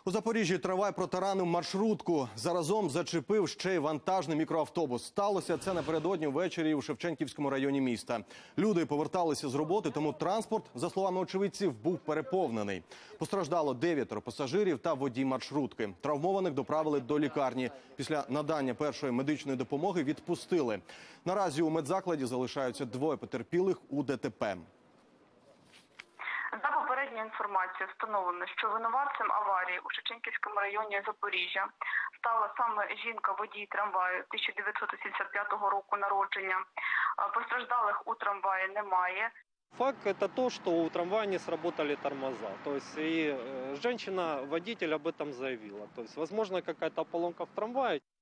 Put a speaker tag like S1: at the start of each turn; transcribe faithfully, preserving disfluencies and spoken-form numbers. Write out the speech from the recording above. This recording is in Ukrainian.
S1: У Запоріжжі трамвай протаранив маршрутку. Заразом зачепив ще й вантажний мікроавтобус. Сталося це напередодні ввечері у Шевченківському районі міста. Люди поверталися з роботи, тому транспорт, за словами очевидців, був переповнений. Постраждало дев'ятеро пасажирів та водій маршрутки. Травмованих доправили до лікарні. Після надання першої медичної допомоги відпустили. Наразі у медзакладі залишаються двоє потерпілих у ДТП.
S2: За попередньою інформацією встановлено, що винуватцем аварії у Шевченківському районі Запоріжжя стала саме жінка-водій трамваю тисяча дев'ятсот сімдесят п'ятого року народження. Постраждалих у трамваї немає.
S3: Факт – это то, что у трамвая не сработали тормоза. То есть и женщина-водитель об этом заявила. То есть, возможно, какая-то поломка в трамвае.